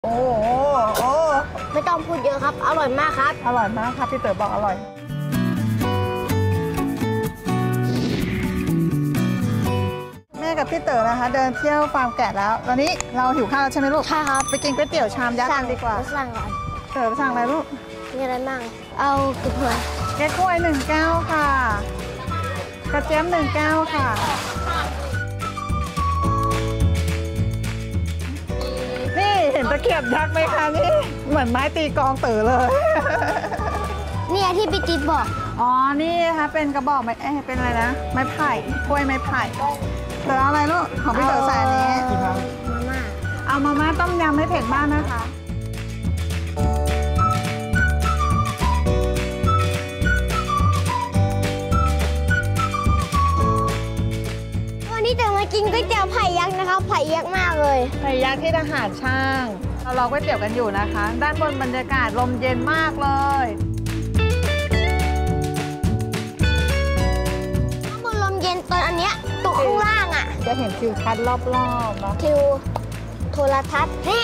โอ้โอ้ไม่ต้องพูดเยอะครับอร่อยมากครับอร่อยมากครับพี่เต๋อบอกอร่อยแม่กับพี่เต๋อนะคะเดินเที่ยวฟาร์มแกะแล้วตอนนี้เราหิวข้าวใช่ไหมลูกใช่ครับไปกินก๋วยเตี๋ยวชามยักษ์กันดีกว่าสั่งก่อนเต๋อสั่งอะไรลูกมีอะไรบ้างเอากระเทียมแก้กล้วย1 แก้วค่ะกระเจี๊ยบ1 แก้วค่ะนี่เห็นตะเกียบยักษ์ไหมคะนี่เหมือนไม้ตีกลองเต๋อเลยนี่ที่พี่ติ๊บบอกอ๋อนี่นะคะเป็นกระบอกไม้เป็นอะไรนะไม้ไผ่กล้วยไม้ไผ่เต๋ออะไรลูกของพี่เต๋อใส่อันนี้มาม่าเอามาม่าต้มยำไม่เผ็ดมากนะคะวันนี้เต๋อมากินก๋วยเตี๋ยวไผ่ยักษ์นะครับไผ่ยักษ์มากเลยไผ่ยักษ์ที่ทหารช่างเรารอก๋วยเตี๋ยวกันอยู่นะคะด้านบนบรรยากาศลมเย็นมากเลยข้างบนลมเย็นตอนอันเนี้ยตกข้างล่างอ่ะจะเห็นทิวทัศน์รอบๆเนาะทิวโทรทัศน์นี่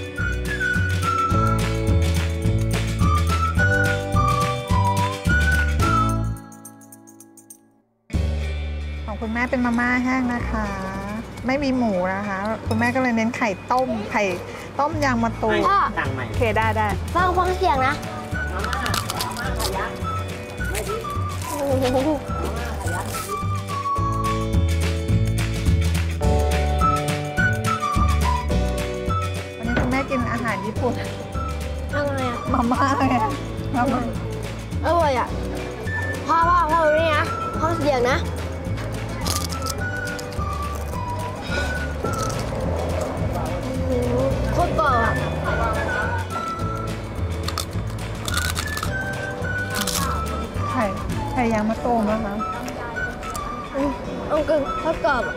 ของคุณแม่เป็นมาม่าแห้งนะคะไม่มีหมูนะคะคุณแม่ก็เลยเน้นไข่ต้มไข่ต้มยางมะตูมโอเคได้ฟังเสียงนะวันนี้คุณแม่กินอาหารญี่ปุ่นอะไรอ่ะมาม่าไงมาม่าอร่อยอ่ะพ่อนี่นะฟังเสียงนะโคตรกรอบอ่ะไข่ยางมะตูมนะคะเอากึ่งโคตรกรอบ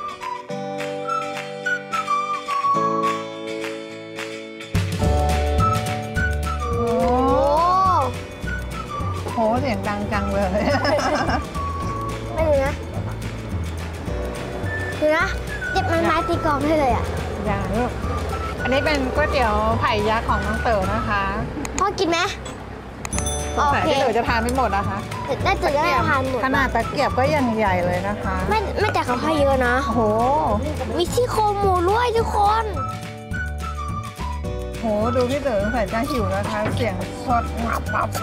โอ้โหเสียงดังจังเลยไม่ดูนะเจ็บไม้ตีกลองได้เลยอ่ะอย่างลูกอันนี้เป็นก๋วยเตี๋ยวไผ่ยักษ์ของน้องเต๋อนะคะพ่อกินไหมโอเคพี่เต๋อจะทานไม่หมดนะคะน่าจะได้ทานหมดขนาดตะเกียบก็ยังใหญ่เลยนะคะไม่แต่เขาให้เยอะนะโอ้โหมีซี่โครงหมูด้วยทุกคนโหดูพี่เต๋อใส่จะหิวนะคะเสียงสดงับ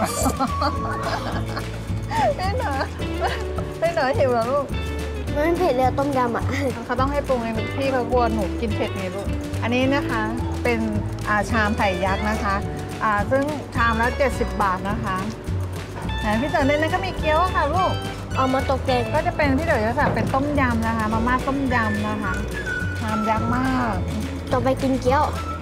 ไม่เหนอหิวเหรอลูกมันเผ็ดเลยต้มยำอ่ะเขาต้องให้ปรุงเองพี่เขากลัวหนูกินเผ็ดไงลูกอันนี้นะคะเป็นชามไผ่ยักษ์นะคะซึ่งชามละ70 บาทนะคะพี่เต๋อในนั้นก็มีเกี๊ยวค่ะลูกเอามาตกแต่งก็จะเป็นพี่เต๋อจะสั่งเป็นต้มยำนะคะมาม่าต้มยำนะคะชามยักษ์มากต่อไปกินเกี๊ยว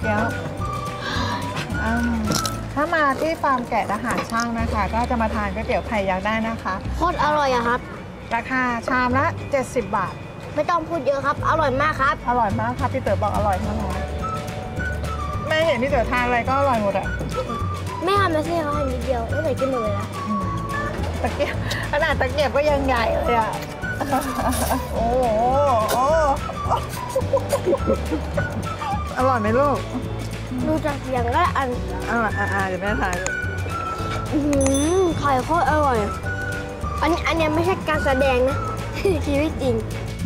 ถ้ามาที่ฟาร์มแกะทหารช่างนะคะก็จะมาทานก๋วยเตี๋ยวไผ่ยักษ์ได้นะคะโคตรอร่อยอะครับราคาชามละ70 บาทไม่ต้องพูดเยอะครับอร่อยมากครับอร่อยมากครับพี่เต๋อบอกอร่อยมากเลยแม่เห็นพี่เต๋อทานอะไรก็อร่อยหมดอะไม่ทำนะสิเขาทำนิดเดียวแล้วใส่กินหมดเลยนะตะเกียบขนาดตะเกียบก็ยังใหญ่เลยอะโอ้อร่อยไหมลูกดูจากเสียงแล้วอันเดี๋ยวแม่ถ่ายไข่โคตรอร่อยอันนี้ไม่ใช่การแสดงนะชีวิตจริง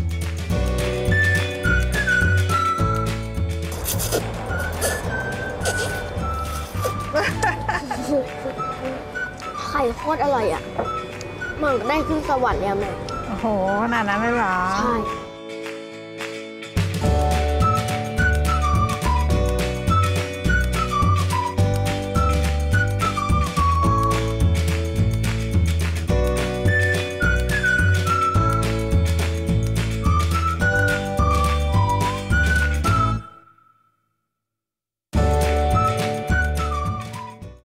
ไข่โคตรอร่อยอ่ะเหมือนได้ขึ้นสวรรค์เลยแม่โอ้โหขนาดนั้นเลยเหรอใช่